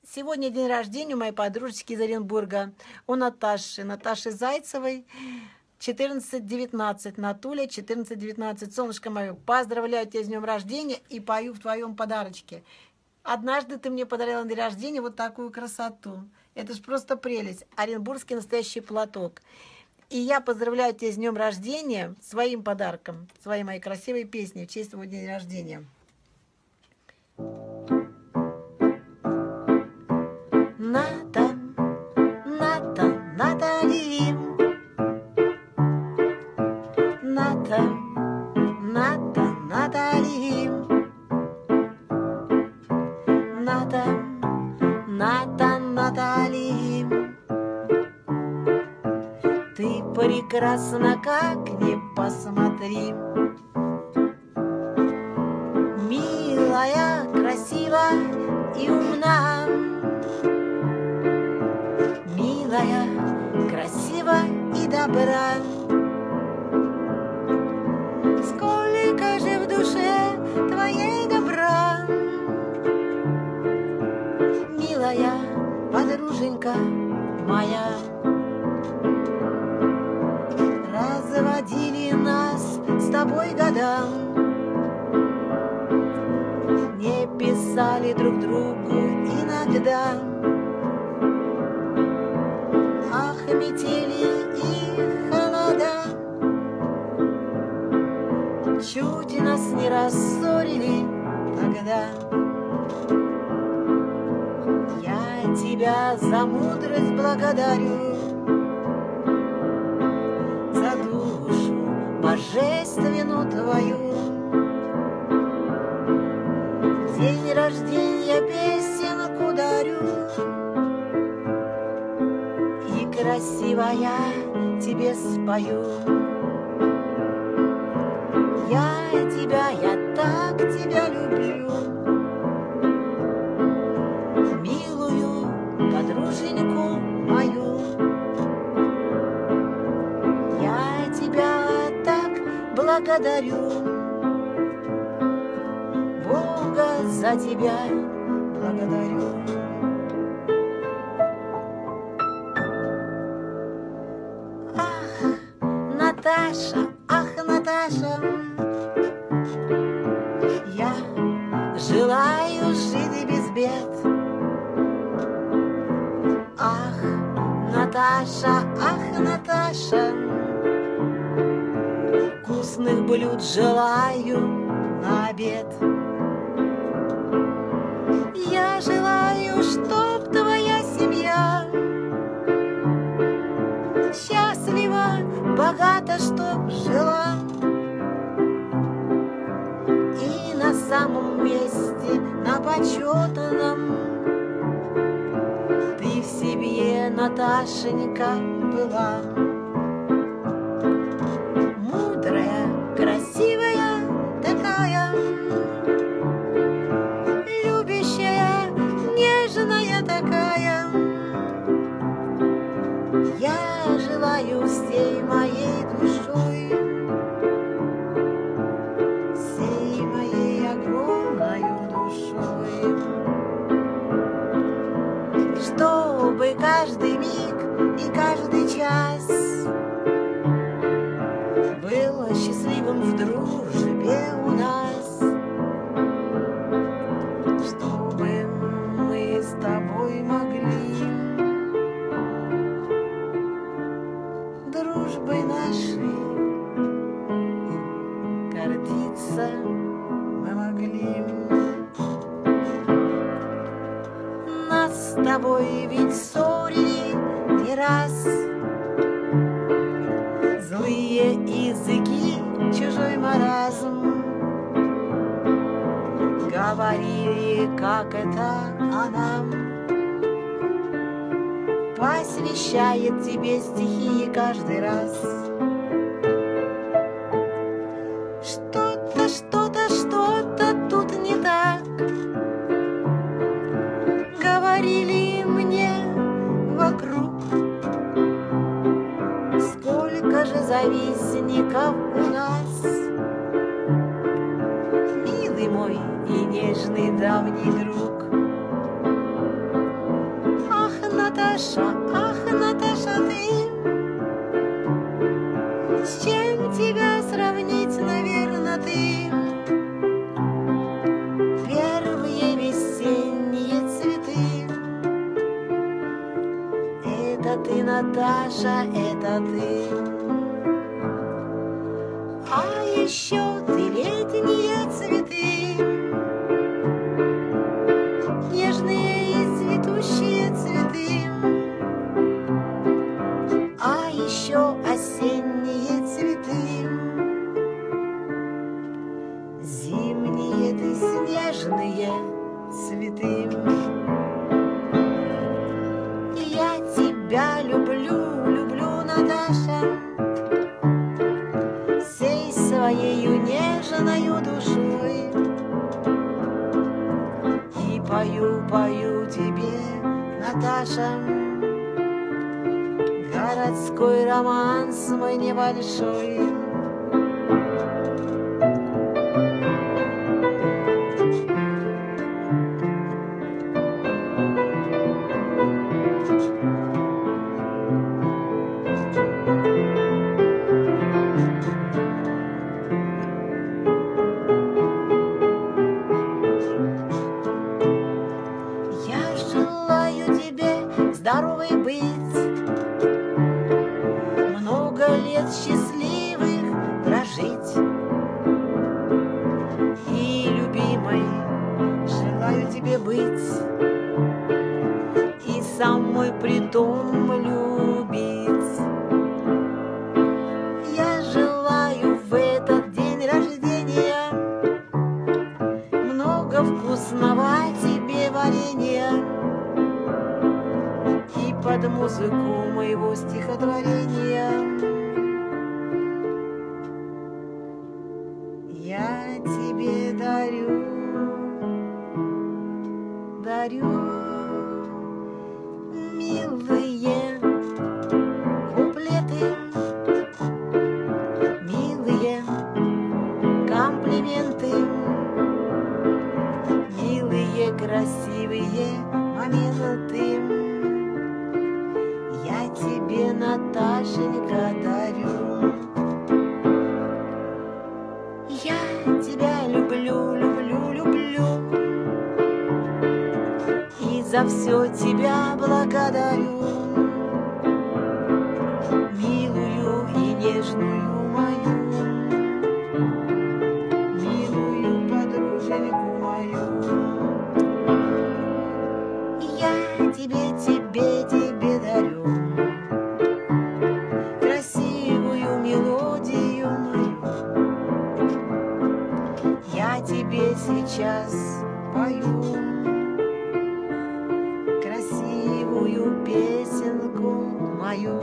Сегодня день рождения у моей подружечки из Оренбурга, у Наташи Зайцевой, 14-19, Натуля, 14-19. Солнышко мое, поздравляю тебя с днем рождения и пою в твоем подарочке. Однажды ты мне подарила на день рождения вот такую красоту. Это ж просто прелесть. Оренбургский настоящий платок. И я поздравляю тебя с днем рождения своим подарком, своей моей красивой песней в честь твоего дня рождения. Натали, Натали, ты прекрасна, как ни посмотри, милая, красива и умна, милая, красива и добра. Сколько же в душе твоей добра, милая подруженька моя. Разводили нас с тобой года, не писали друг другу иногда. Ах, метели и холода чуть нас не рассорили тогда. Я тебя за мудрость благодарю, за душу божественную твою. День рождения песенку дарю, и красивая тебе спою. Я так тебя люблю, милую подруженьку мою. Я тебя так благодарю, Бога за тебя благодарю. Ах, Наташа, я желаю жить без бед. Ах, Наташа, вкусных блюд желаю на обед. Я желаю, чтоб твоя семья счастлива, богата, чтоб жила, и на самом месте, на почетном, ты в семье, Наташенька, была. Мудрая, красивая такая, любящая, нежная такая. Я желаю всей моей душой, всей моей огромной душой, чтобы каждый миг и каждый час был счастливым в дружбе у нас, чтобы мы с тобой могли дружбой нашей гордиться мы могли. Нас с тобой ведь ссорили не раз злые языки, чужой маразм. Говорили, как это о нам, посвящает тебе стихи каждый раз. Что-то тут не так, говорили мне вокруг. Сколько же завистников у нас, милый мой и нежный давний друг. Наташа, ах, Наташа, ты, с чем тебя сравнить, наверное, ты? Первые весенние цветы. Это ты, Наташа, это ты. А еще ты летние цветы, нежные и цветущие цветы. А еще осенние цветы, зимние ты снежные цветы. Я тебя люблю, люблю, Наташа, всей своею нежною душой. И пою, пою тебе, Наташа, городской романс мой небольшой. Я желаю тебе здоровой быть, много лет счастливых прожить. И, любимой, желаю тебе быть, и самой притом любить. Я желаю в этот день рождения много вкусного тебе варенья и под музыку моего стихотворения я тебе дарю, дарю, милые куплеты, милые комплименты, милые красивые моменты. Я тебе, Наташенька, дарю. Я тебя люблю, люблю, люблю, и за все тебя благодарю, милую и нежную мою, милую подруженьку мою. Я тебе дарю красивую мелодию мою. Я тебе сейчас пою красивую песенку мою.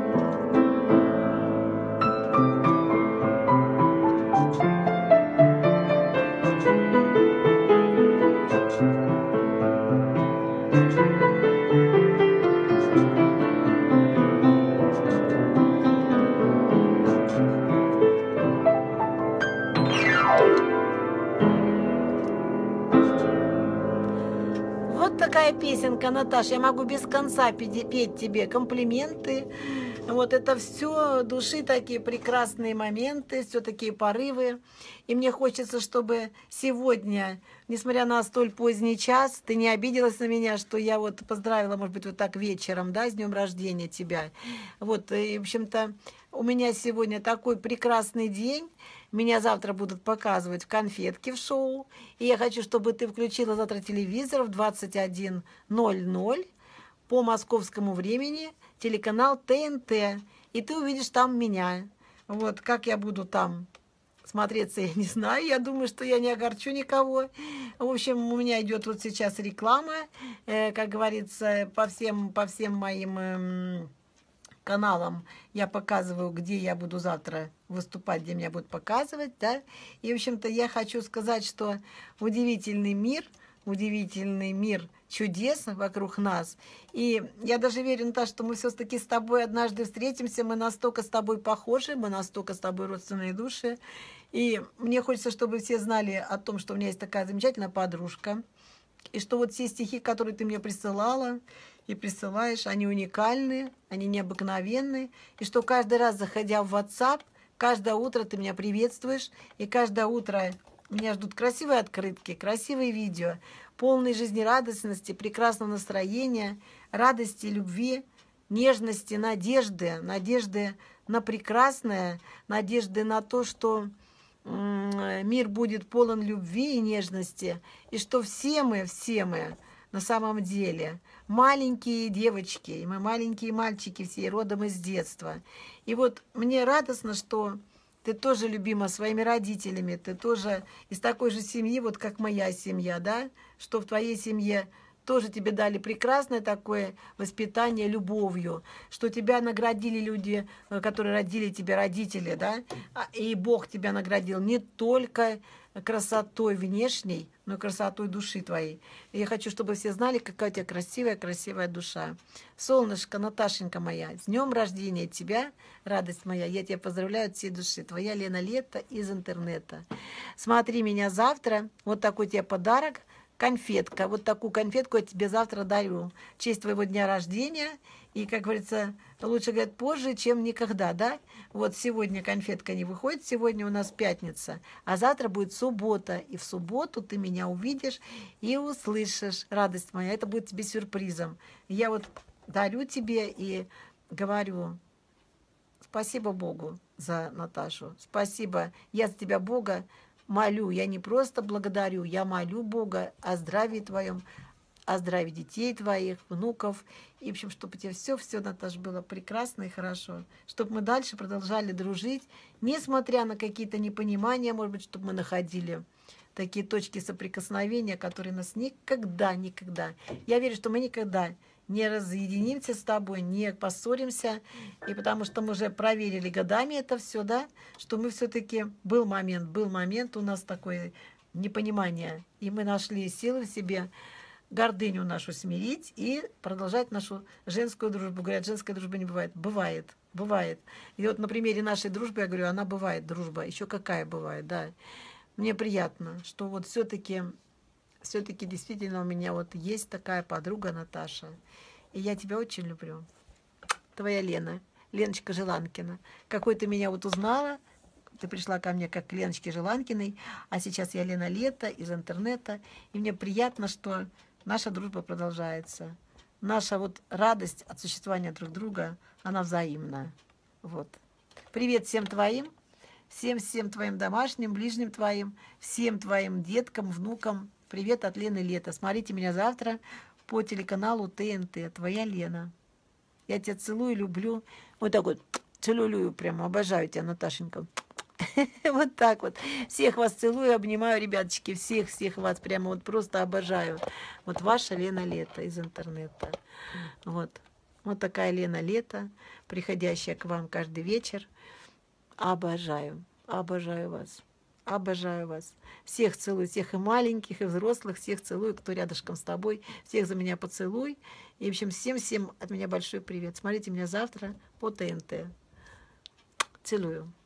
Вот такая песенка, Наташа. Я могу без конца петь тебе комплименты. Вот это все души, такие прекрасные моменты, все такие порывы. И мне хочется, чтобы сегодня, несмотря на столь поздний час, ты не обиделась на меня, что я вот поздравила, может быть, вот так вечером, да, с днем рождения тебя. Вот, и, в общем-то, у меня сегодня такой прекрасный день. Меня завтра будут показывать в конфетке в шоу. И я хочу, чтобы ты включила завтра телевизор в 21:00 по московскому времени, телеканал ТНТ. И ты увидишь там меня. Вот, как я буду там смотреться, я не знаю. Я думаю, что я не огорчу никого. В общем, у меня идет вот сейчас реклама, как говорится, по всем моим каналам я показываю, где я буду завтра выступать, где меня будут показывать, да. И, в общем-то, я хочу сказать, что удивительный мир чудес вокруг нас. И я даже верю, Наташа, что мы все-таки с тобой однажды встретимся, мы настолько с тобой похожи, мы настолько с тобой родственные души. И мне хочется, чтобы все знали о том, что у меня есть такая замечательная подружка, И что вот все стихи, которые ты мне присылала и присылаешь, они уникальны, они необыкновенны. И что каждый раз, заходя в WhatsApp, каждое утро ты меня приветствуешь, и каждое утро меня ждут красивые открытки, красивые видео, полные жизнерадостности, прекрасного настроения, радости, любви, нежности, надежды, надежды на прекрасное, надежды на то, что мир будет полон любви и нежности, и что все мы на самом деле маленькие девочки, и мы маленькие мальчики, все родом из детства. И вот мне радостно, что ты тоже любима своими родителями, ты тоже из такой же семьи, вот как моя семья, да, что в твоей семье тоже тебе дали прекрасное такое воспитание любовью, что тебя наградили люди, которые родили тебя, родители, да, и Бог тебя наградил не только красотой внешней, но и красотой души твоей. И я хочу, чтобы все знали, какая у тебя красивая душа. Солнышко, Наташенька моя, с днем рождения тебя, радость моя, я тебя поздравляю от всей души. Твоя Лена Лето из интернета. Смотри меня завтра, вот такой тебе подарок. Конфетка. Вот такую конфетку я тебе завтра дарю. В честь твоего дня рождения. И, как говорится, лучше, говорят, позже, чем никогда, да? Вот сегодня конфетка не выходит, сегодня у нас пятница, а завтра будет суббота. И в субботу ты меня увидишь и услышишь, радость моя. Это будет тебе сюрпризом. Я вот дарю тебе и говорю, спасибо Богу за Наташу. Спасибо. Я за тебя, Бога, молю, я не просто благодарю, я молю Бога о здравии твоем, о здравии детей твоих, внуков. И, в общем, чтобы у тебя все, Наташа, было прекрасно и хорошо. Чтобы мы дальше продолжали дружить, несмотря на какие-то непонимания, может быть, чтобы мы находили такие точки соприкосновения, которые нас никогда. Я верю, что мы никогда не разъединимся с тобой, не поссоримся, и потому что мы уже проверили годами это все, да, что мы все-таки был момент у нас такое непонимание, и мы нашли силы в себе гордыню нашу смирить и продолжать нашу женскую дружбу. Говорят, женская дружба не бывает. Бывает. И вот на примере нашей дружбы, я говорю, она бывает, дружба, еще какая бывает, да. Мне приятно, что вот все-таки действительно у меня вот есть такая подруга Наташа. И я тебя очень люблю. Твоя Лена, Леночка Желанкина. Какой ты меня вот узнала, ты пришла ко мне как к Леночке Желанкиной, а сейчас я Лена Лето из интернета. И мне приятно, что наша дружба продолжается. Наша вот радость от существования друг друга, она взаимна. Вот. Привет всем твоим. Всем твоим домашним, ближним твоим, всем твоим деткам, внукам. Привет от Лены Лето. Смотрите меня завтра по телеканалу ТНТ. Твоя Лена. Я тебя целую, люблю. Вот так вот целую, прямо обожаю тебя, Наташенька. Вот так вот. Всех вас целую, обнимаю, ребяточки. Всех вас прямо вот просто обожаю. Вот ваша Лена Лето из интернета. Вот. Вот такая Лена Лето, приходящая к вам каждый вечер. Обожаю вас, обожаю вас. Всех целую, всех и маленьких, и взрослых, всех целую, кто рядышком с тобой. Всех за меня поцелуй. И, в общем, всем от меня большой привет. Смотрите меня завтра по ТНТ. Целую.